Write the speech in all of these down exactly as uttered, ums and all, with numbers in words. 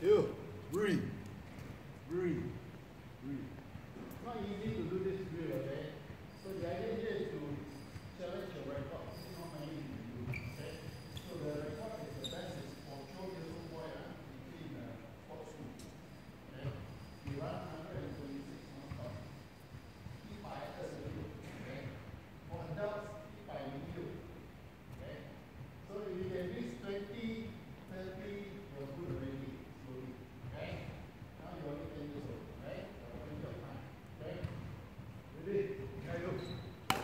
Chill. Breathe. Breathe. Breathe. It's not easy to do this drill, okay? So the idea here is to challenge your record. See how many you can do, okay? So the record is the best is for twelve years old boy uh, between uh, sports school. Okay? You run one hundred twenty-six non-stop. Keep by as a video, okay? For adults, keep by video. Okay? So if you can reach twenty, thirty, you're good already. Slowly. Okay? Now you're only ten years old, right? You're plenty of time. Okay? Ready? Here you go.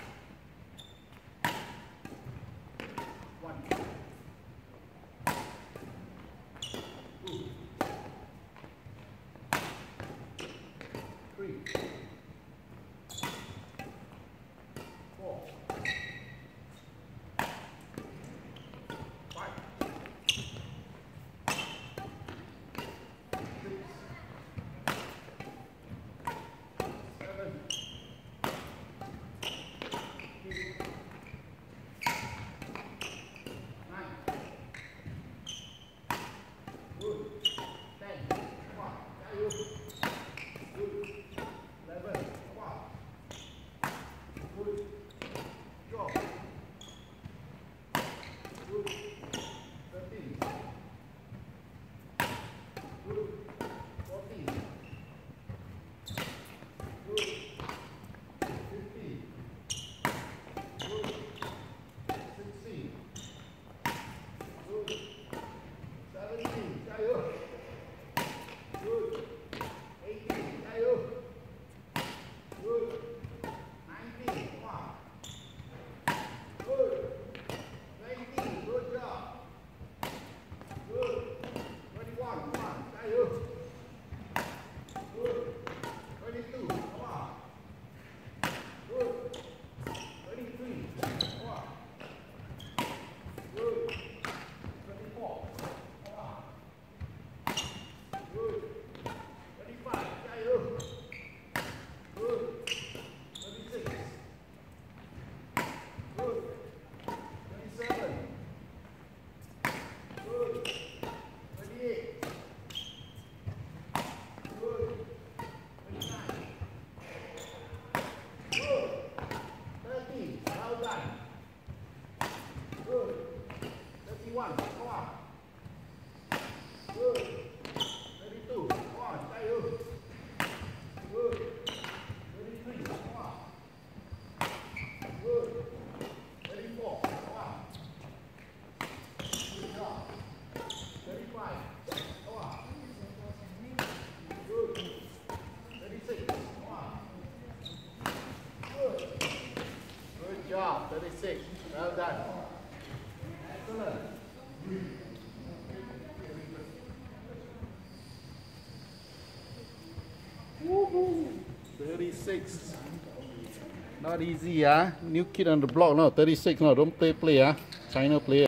One. Two. Three. Four. Five. One, come on. Good. thirty-two, come on, stay up. Good. thirty-three, come on. Good. thirty-four, come on. Good job. thirty-five, come on. Good. thirty-six, come on. Good. Good job, thirty-six. Well done. Excellent. Woohoo! thirty-six. Not easy, ah. New kid on the block, no. thirty-six, no. Don't play, play, ah. China player.